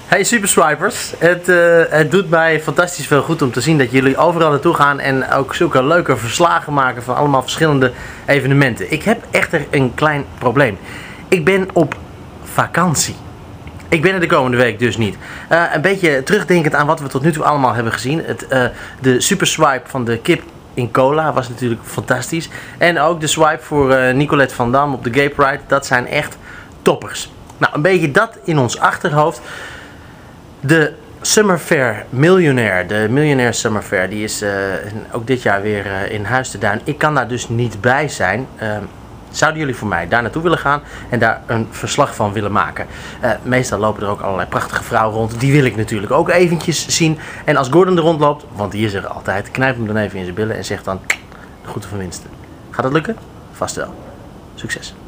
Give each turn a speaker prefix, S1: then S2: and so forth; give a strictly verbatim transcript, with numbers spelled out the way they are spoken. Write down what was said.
S1: Hey Super Swipers, het, uh, het doet mij fantastisch veel goed om te zien dat jullie overal naartoe gaan en ook zulke leuke verslagen maken van allemaal verschillende evenementen. Ik heb echter een klein probleem. Ik ben op vakantie. Ik ben er de komende week dus niet. Uh, een beetje terugdenkend aan wat we tot nu toe allemaal hebben gezien. Het, uh, de super swipe van de kip in cola was natuurlijk fantastisch. En ook de swipe voor uh, Nicolette van Dam op de Gay Pride, dat zijn echt toppers. Nou, een beetje dat in ons achterhoofd. De Summer Fair Miljonair, de Miljonair Summer Fair, die is uh, ook dit jaar weer uh, in Huis te Duin. Ik kan daar dus niet bij zijn. Uh, zouden jullie voor mij daar naartoe willen gaan en daar een verslag van willen maken? Uh, meestal lopen er ook allerlei prachtige vrouwen rond. Die wil ik natuurlijk ook eventjes zien. En als Gordon er rondloopt, want die is er altijd, knijp hem dan even in zijn billen en zegt dan: groeten van Winston. Gaat dat lukken? Vast wel. Succes.